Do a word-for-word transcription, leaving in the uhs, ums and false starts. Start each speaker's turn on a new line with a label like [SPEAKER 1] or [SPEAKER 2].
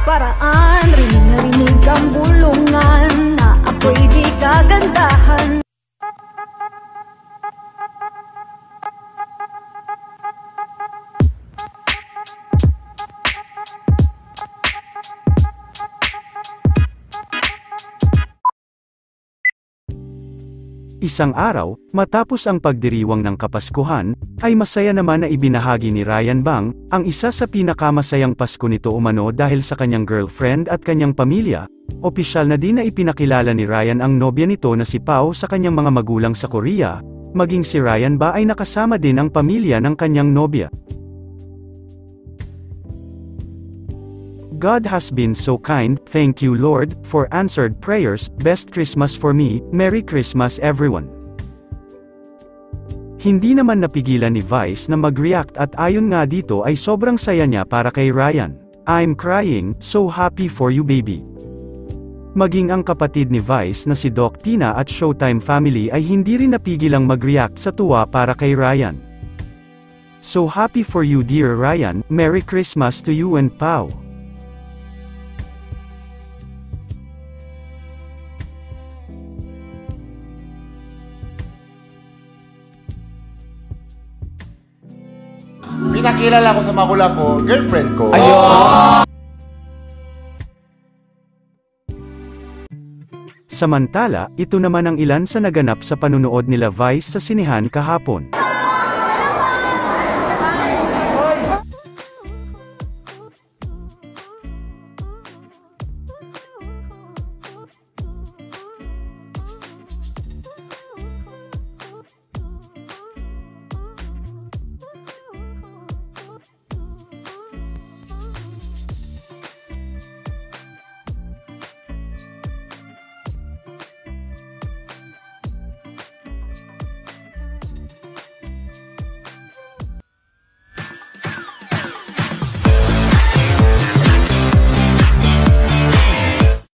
[SPEAKER 1] paraan. Rinig na rinig ang bulungan na ako'y di kagandahan.
[SPEAKER 2] Isang araw, matapos ang pagdiriwang ng Kapaskuhan, ay masaya naman na ibinahagi ni Ryan Bang, ang isa sa pinakamasayang Pasko nito umano dahil sa kanyang girlfriend at kanyang pamilya. Opisyal na din na ipinakilala ni Ryan ang nobya nito na si Pao sa kanyang mga magulang sa Korea, maging si Ryan ba ay nakasama din ang pamilya ng kanyang nobya. God has been so kind, thank you Lord, for answered prayers, best Christmas for me, Merry Christmas everyone. Hindi naman napigilan ni Vice na mag-react at ayon nga dito ay sobrang saya niya para kay Ryan. I'm crying, so happy for you baby. Maging ang kapatid ni Vice na si Doc Tina at Showtime family ay hindi rin napigilang mag-react sa tuwa para kay Ryan. So happy for you dear Ryan, Merry Christmas to you and Pao.
[SPEAKER 3] Pinakilala ko sa magulang ko, girlfriend ko.
[SPEAKER 4] Ayun!
[SPEAKER 2] Samantala, ito naman ang ilan sa naganap sa panunood nila Vice sa sinehan kahapon.